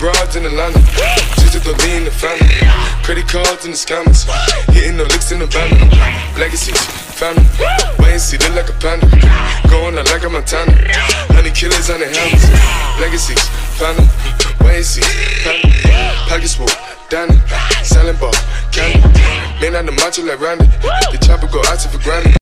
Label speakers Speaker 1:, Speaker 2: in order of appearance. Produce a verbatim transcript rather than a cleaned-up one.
Speaker 1: broads in Atlanta, just to lean the family. Credit cards and the scammers, hitting the licks in the van. Legacies, family, wait and see, look like a panda. Going out like a Montana, honey killers on the hammers. Legacies, family, wait and see, family. Pockets full, Danny, selling ball, candy. Man on the macho like Randy, the chopper go out to for granted.